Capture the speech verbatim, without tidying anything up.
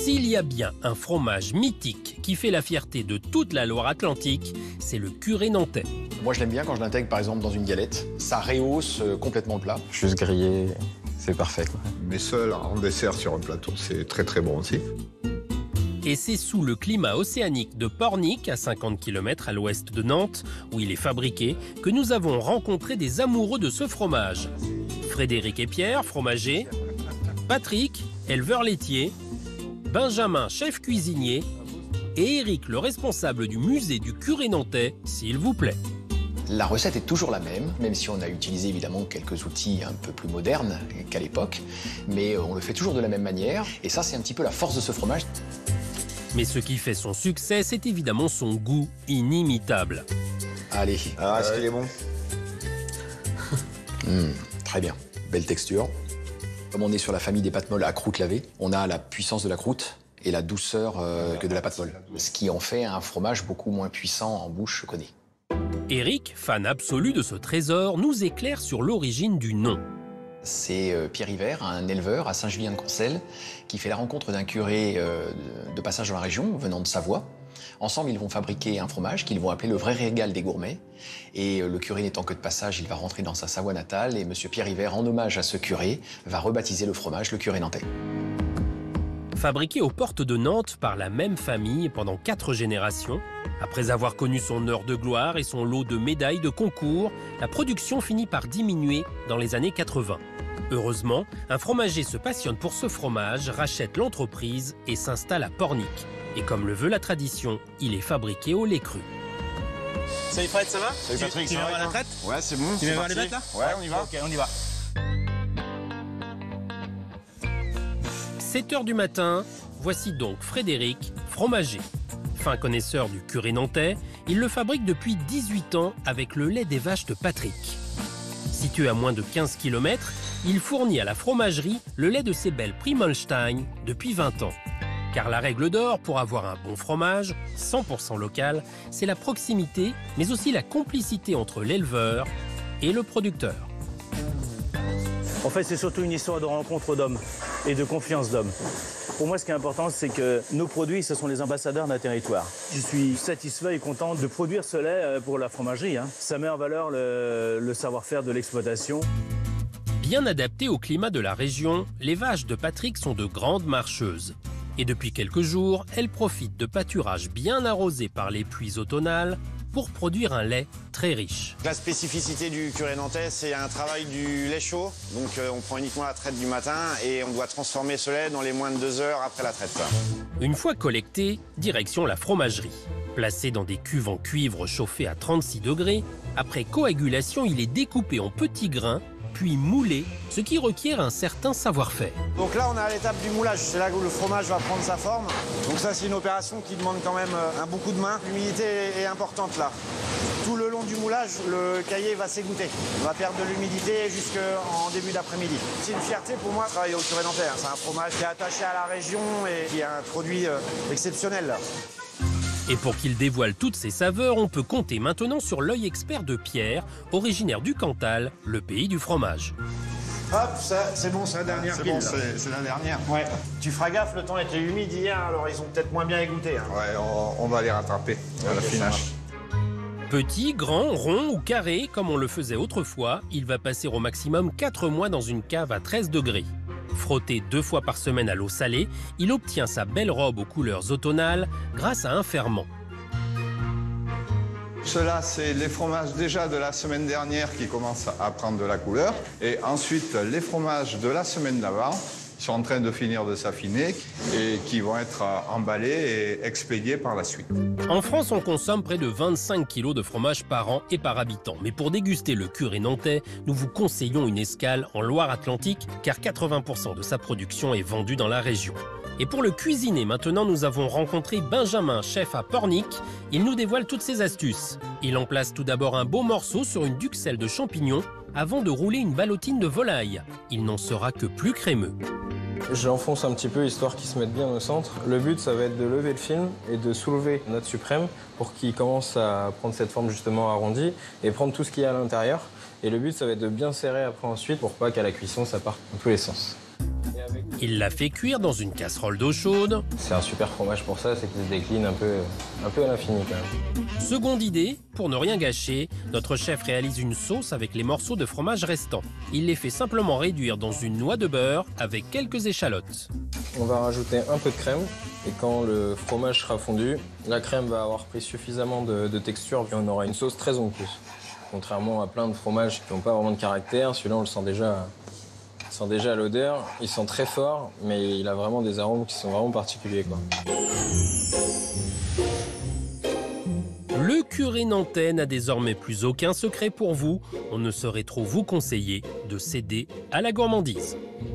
S'il y a bien un fromage mythique qui fait la fierté de toute la Loire-Atlantique, c'est le curé nantais. Moi, je l'aime bien quand je l'intègre, par exemple, dans une galette. Ça rehausse complètement le plat. Juste grillé, c'est parfait, quoi. Mais seul, en dessert sur un plateau, c'est très très bon aussi. Et c'est sous le climat océanique de Pornic, à cinquante kilomètres à l'ouest de Nantes, où il est fabriqué, que nous avons rencontré des amoureux de ce fromage. Frédéric et Pierre, fromagers, Patrick, éleveur laitier, Benjamin, chef cuisinier, et Éric, le responsable du musée du curé nantais, s'il vous plaît. La recette est toujours la même, même si on a utilisé évidemment quelques outils un peu plus modernes qu'à l'époque, mais on le fait toujours de la même manière, et ça c'est un petit peu la force de ce fromage. Mais ce qui fait son succès, c'est évidemment son goût inimitable. Allez. Alors, est-ce qu'il est bon? Mmh, très bien, belle texture. Comme on est sur la famille des pâtes molles à croûte lavée, on a la puissance de la croûte et la douceur euh, que de la pâte molle, ce qui en fait un fromage beaucoup moins puissant en bouche qu'au nez. Éric, fan absolu de ce trésor, nous éclaire sur l'origine du nom. C'est euh, Pierre Yver, un éleveur à Saint-Julien-de-Courcelles, qui fait la rencontre d'un curé euh, de passage dans la région, venant de Savoie. Ensemble, ils vont fabriquer un fromage qu'ils vont appeler le vrai régal des gourmets. Et euh, le curé n'étant que de passage, il va rentrer dans sa Savoie natale. Et monsieur Pierre Yver, en hommage à ce curé, va rebaptiser le fromage le curé nantais. Fabriqué aux portes de Nantes par la même famille pendant quatre générations, après avoir connu son heure de gloire et son lot de médailles de concours, la production finit par diminuer dans les années quatre-vingt. Heureusement, un fromager se passionne pour ce fromage, rachète l'entreprise et s'installe à Pornic. Et comme le veut la tradition, il est fabriqué au lait cru. Salut Fred, ça va? Salut Patrick, tu viens voir la traite? Ouais, c'est bon. Tu viens voir les bêtes là? Ouais, on y va. Ok, on y va. sept heures du matin, voici donc Frédéric, fromager. Fin connaisseur du curé nantais, il le fabrique depuis dix-huit ans avec le lait des vaches de Patrick. Situé à moins de quinze kilomètres, il fournit à la fromagerie le lait de ses belles Primolstein depuis vingt ans. Car la règle d'or pour avoir un bon fromage, cent pour cent local, c'est la proximité, mais aussi la complicité entre l'éleveur et le producteur. En fait, c'est surtout une histoire de rencontre d'hommes et de confiance d'hommes. Pour moi, ce qui est important, c'est que nos produits, ce sont les ambassadeurs d'un territoire. Je suis satisfait et content de produire ce lait pour la fromagerie, hein. Ça met en valeur le, le savoir-faire de l'exploitation. Bien adaptées au climat de la région, les vaches de Patrick sont de grandes marcheuses. Et depuis quelques jours, elles profitent de pâturages bien arrosés par les pluies automnales pour produire un lait très riche. La spécificité du curé nantais, c'est un travail du lait chaud. Donc euh, on prend uniquement la traite du matin et on doit transformer ce lait dans les moins de deux heures après la traite. Une fois collecté, direction la fromagerie. Placé dans des cuves en cuivre chauffées à trente-six degrés, après coagulation, il est découpé en petits grains, puis moulé, ce qui requiert un certain savoir-faire. Donc là, on est à l'étape du moulage. C'est là où le fromage va prendre sa forme. Donc ça, c'est une opération qui demande quand même un beaucoup de mains. L'humidité est importante là. Tout le long du moulage, le caillé va s'égoutter. On va perdre de l'humidité jusqu'en début d'après-midi. C'est une fierté pour moi de travailler au curé nantais. C'est un fromage qui est attaché à la région et qui est un produit exceptionnel là. Et pour qu'il dévoile toutes ses saveurs, on peut compter maintenant sur l'œil expert de Pierre, originaire du Cantal, le pays du fromage. Hop, ça, c'est bon, c'est la dernière C'est pile. bon, c'est la dernière. Ouais. Tu feras gaffe, le temps était humide hier, alors ils ont peut-être moins bien égoutté. Hein. Ouais, on, on va les rattraper à l'affinage. Petit, grand, rond ou carré, comme on le faisait autrefois, il va passer au maximum quatre mois dans une cave à treize degrés. Frotté deux fois par semaine à l'eau salée, il obtient sa belle robe aux couleurs automnales grâce à un ferment. Cela, c'est les fromages déjà de la semaine dernière qui commencent à prendre de la couleur. Et ensuite, les fromages de la semaine d'avant sont en train de finir de s'affiner et qui vont être emballés et expédiés par la suite. En France, on consomme près de vingt-cinq kilos de fromage par an et par habitant. Mais pour déguster le curé nantais, nous vous conseillons une escale en Loire-Atlantique, car quatre-vingts pour cent de sa production est vendue dans la région. Et pour le cuisiner, maintenant, nous avons rencontré Benjamin, chef à Pornic. Il nous dévoile toutes ses astuces. Il en place tout d'abord un beau morceau sur une duxelle de champignons avant de rouler une ballotine de volaille. Il n'en sera que plus crémeux. J'enfonce un petit peu histoire qu'il se mette bien au centre. Le but, ça va être de lever le film et de soulever notre suprême pour qu'il commence à prendre cette forme justement arrondie et prendre tout ce qu'il y a à l'intérieur. Et le but, ça va être de bien serrer après ensuite pour pas qu'à la cuisson, ça parte dans tous les sens. Il la fait cuire dans une casserole d'eau chaude. C'est un super fromage pour ça, c'est qu'il se décline un peu, un peu à l'infini quand même. Seconde idée, pour ne rien gâcher, notre chef réalise une sauce avec les morceaux de fromage restants. Il les fait simplement réduire dans une noix de beurre avec quelques échalotes. On va rajouter un peu de crème et quand le fromage sera fondu, la crème va avoir pris suffisamment de, de texture et on aura une sauce très onctueuse. Contrairement à plein de fromages qui n'ont pas vraiment de caractère, celui-là on le sent déjà, on sent déjà l'odeur. Il sent très fort, mais il a vraiment des arômes qui sont vraiment particuliers, quoi. Le curé nantais n'a désormais plus aucun secret pour vous. On ne saurait trop vous conseiller de céder à la gourmandise.